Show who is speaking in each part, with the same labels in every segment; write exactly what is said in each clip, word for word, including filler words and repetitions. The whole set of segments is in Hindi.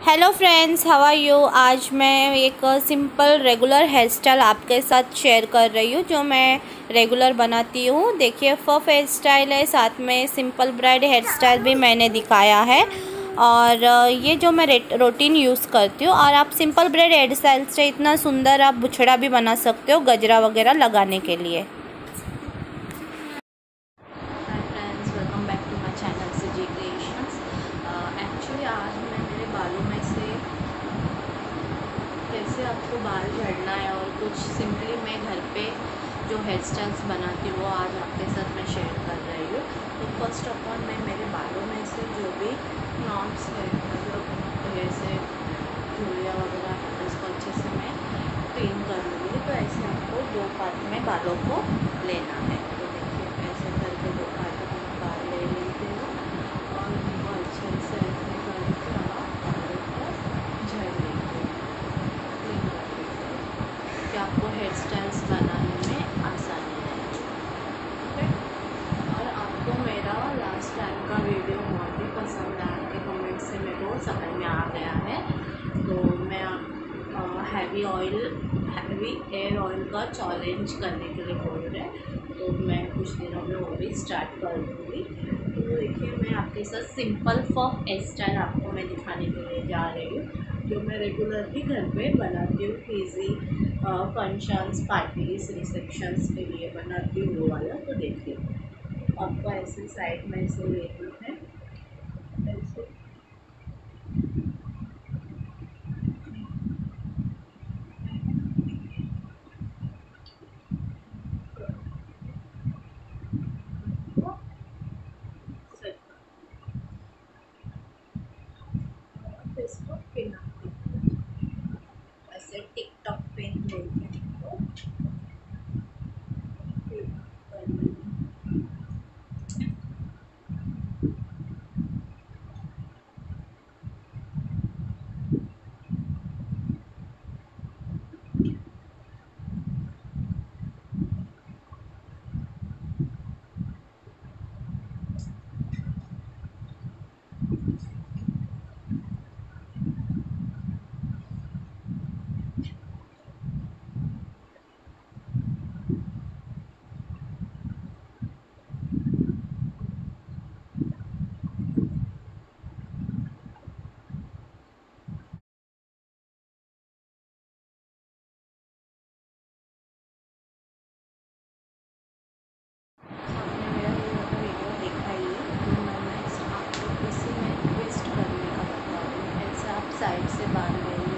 Speaker 1: Hello friends, how are you. आज मैं एक सिंपल रेगुलर हेयर स्टाइल आपके साथ शेयर कर रही हूँ जो मैं रेगुलर बनाती हूँ। देखिए, फफ हेयर स्टाइल है, साथ में सिंपल ब्राइड हेयर स्टाइल भी मैंने दिखाया है। और ये जो मैं रूटीन यूज़ करती हूँ। और आप सिंपल ब्राइड हेयर स्टाइल से इतना सुंदर आप बुछड़ा भी बना सकते हो गजरा वगैरह लगाने के लिए। एक्चुअली आज मैं मेरे बालों में से कैसे आपको बाल झड़ना है और कुछ सिंपली मैं घर पे जो हेयर स्टाइल्स बनाती हूँ वो आज आपके साथ मैं शेयर कर रही हूँ। तो फर्स्ट ऑफ ऑल मैं मेरे बालों में से जो भी नॉट्स है, मतलब जैसे झुर्रियाँ वगैरह है, उसको अच्छे से मैं क्लीन कर लूँगी। तो ऐसे आपको दो पार्ट में बालों को लेना है। तो देखिए, ऐसे करके दो पार्ट में बाल ले लेते हो और उनको अच्छे से ऐसे करके आप बालों को झड़ लेते हो, क्लीन कर लेते हो, कि आपको हेयर स्टाइल्स बनाने में आसानी रहेगी। ठीक है। और आपको मेरा लास्ट टाइम का वीडियो बहुत ही पसंद आया, के कमेंट से मेरे को समझ में आ गया है। तो मैं heavy oil heavy air oil का चैलेंज करने के लिए बोल रहे हैं, तो मैं कुछ दिनों में वो भी स्टार्ट कर दूँगी। तो देखिए, मैं आपके साथ सिंपल फॉफ हेयर स्टाइल आपको मैं दिखाने के लिए जा रही हूँ जो मैं रेगुलरली घर पे बनाती हूँ। फ्रीजी फंक्शंस, पार्टीज, रिसेप्शंस के लिए बनाती हूँ वो वाला। तो देखिए, आपको ऐसे साइड में ऐसे लेना है, ऐसे सेट कर इसको पिन ऐसे टिकटॉक पिन लेके इसको पिन कर लेंगे। आपने मेरा वीडियो देखा ही है, तो मैं नेक्स्ट आपको इसी में ट्विस्ट करने का बता रही हूँ। ऐसे आप साइड से बांध लेंगे।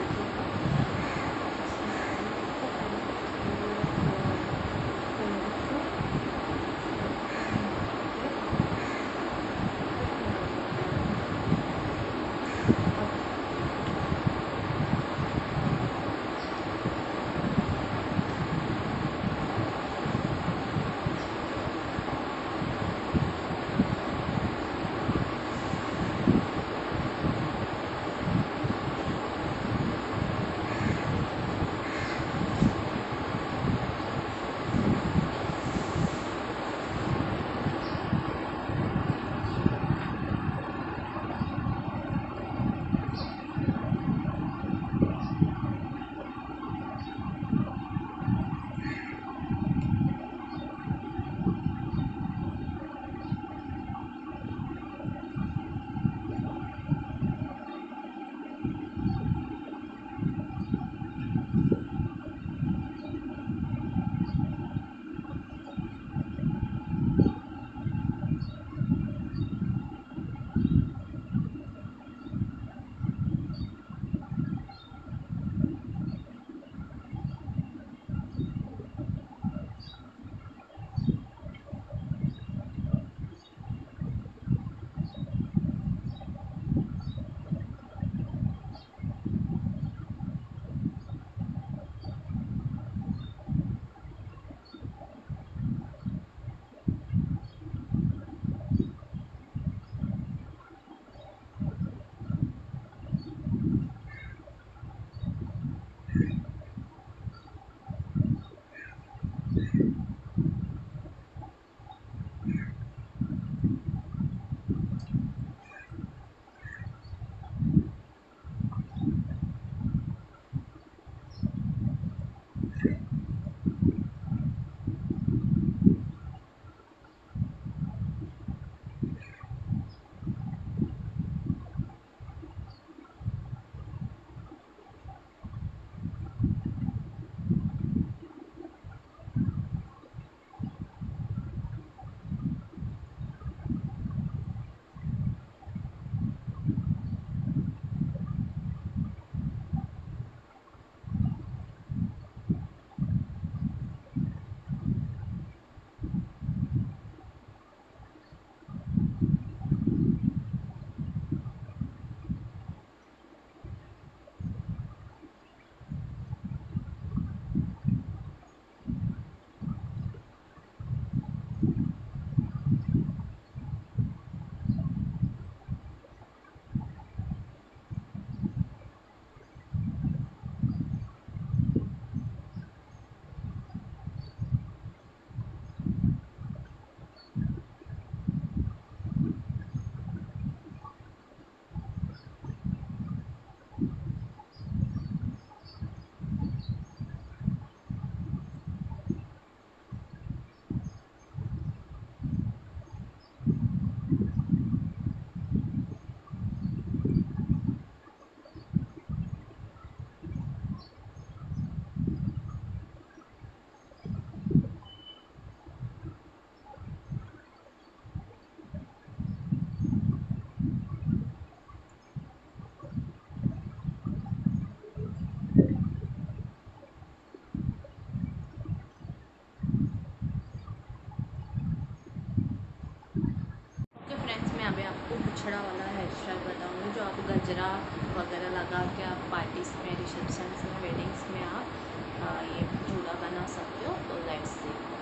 Speaker 1: वगैरह लगा के आप पार्टीज़ में, रिसेप्शंस में, वेडिंग्स में आप आ, ये जूड़ा बना सकते हो। तो लेट्स सी।